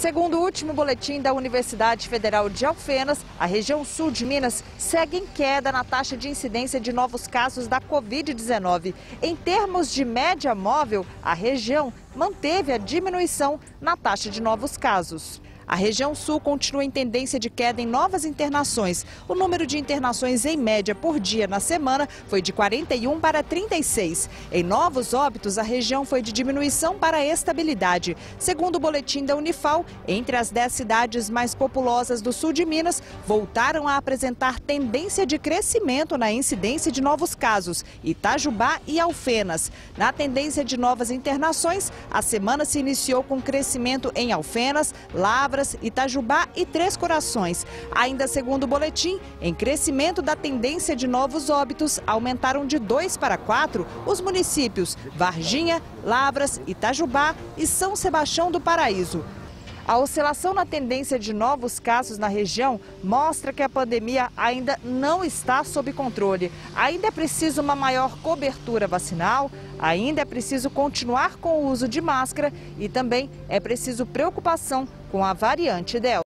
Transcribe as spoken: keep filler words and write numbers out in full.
Segundo o último boletim da Universidade Federal de Alfenas, a região sul de Minas segue em queda na taxa de incidência de novos casos da covid dezenove. Em termos de média móvel, a região manteve a diminuição na taxa de novos casos. A região sul continua em tendência de queda em novas internações. O número de internações em média por dia na semana foi de quarenta e um para trinta e seis. Em novos óbitos, a região foi de diminuição para estabilidade. Segundo o boletim da Unifal, entre as dez cidades mais populosas do sul de Minas, voltaram a apresentar tendência de crescimento na incidência de novos casos, Itajubá e Alfenas. Na tendência de novas internações, a semana se iniciou com crescimento em Alfenas, Lavras, Itajubá e Três Corações. Ainda segundo o boletim, em crescimento da tendência de novos óbitos, aumentaram de dois para quatro os municípios Varginha, Lavras, Itajubá e São Sebastião do Paraíso. A oscilação na tendência de novos casos na região mostra que a pandemia ainda não está sob controle. Ainda é preciso uma maior cobertura vacinal, ainda é preciso continuar com o uso de máscara e também é preciso preocupação com a variante Delta.